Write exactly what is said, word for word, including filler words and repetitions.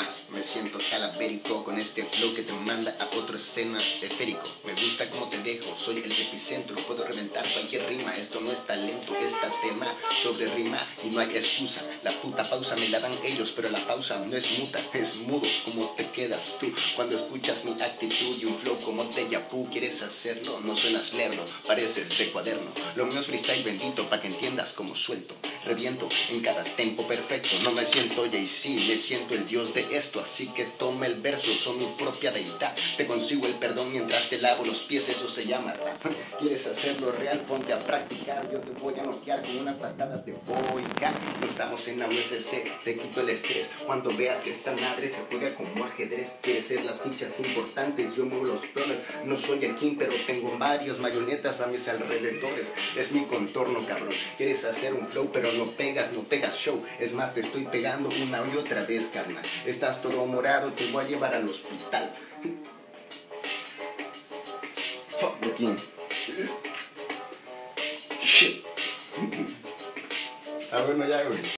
más. Me siento calavérico con este flow que te manda a otro escena esférico. Me gusta como te dejo, soy el epicentro, puedo reventar cualquier rima. Esto no es talento, esta tema sobre rima y no hay excusa. La puta pausa me la dan ellos, pero la pausa no es muta, es mudo. Como te quedas tú cuando escuchas mi actitud y un flow como Deja Vu? ¿Quieres hacerlo? No suenas lerdo, pareces de cuaderno. Lo mío es freestyle bendito, pa' que entiendas como suelto. Reviento en cada tempo perfecto. No me siento Jay-Z, me siento el dios de esto. Así que toma el verso, soy mi propia deidad. Te consigo el perdón mientras te lavo los pies, eso se llama rap. ¿Quieres hacerlo real? Ponte a practicar. Yo te voy a noquear con una patada de boica. No estamos en la U F C, te quito el estrés. Cuando veas que esta madre se juega como ajedrez. Quieres ser las fichas importantes, yo muevo los plones. No soy el king, pero tengo varios marionetas a mis alrededores. Es mi contorno, cabrón. Quieres hacer un flow, pero no pegas, no pegas show. Es más, te estoy pegando una y otra vez, carnal. Estás todo morado, te voy a llevar al hospital. Fuck the king. Shit. Ah, bueno, ya, güey.